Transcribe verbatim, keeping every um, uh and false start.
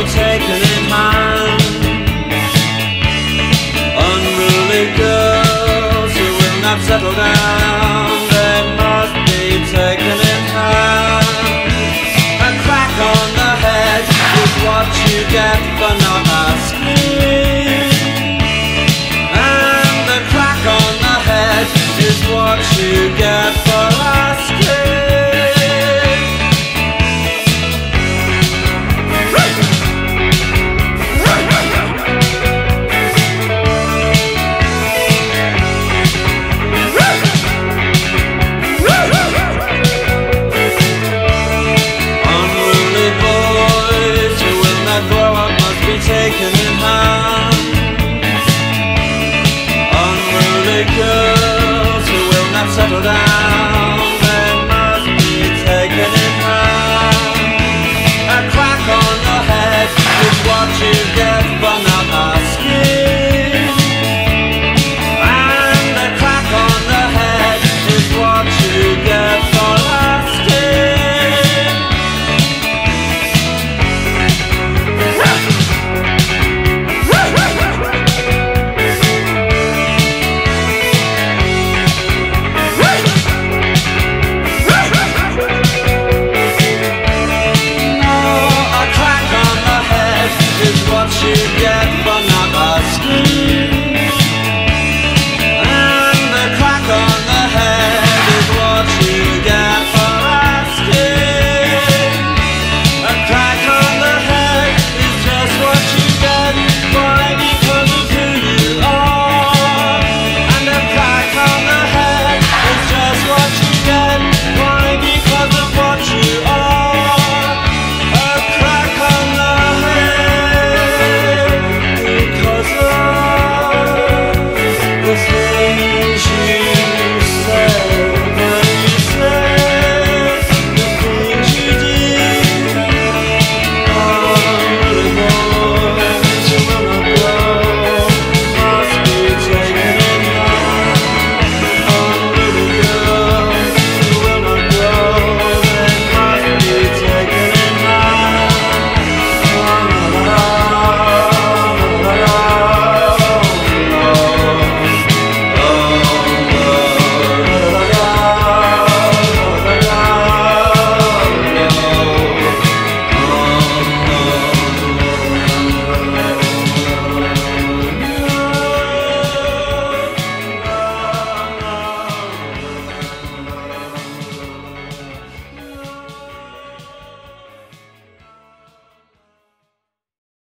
taken in hand. Unruly girls who will not settle down, they must be taken in hand. A crack on the head is what you get for not asking, and the crack on the head is what you get for asking. Unruly boys who will not grow up must be taken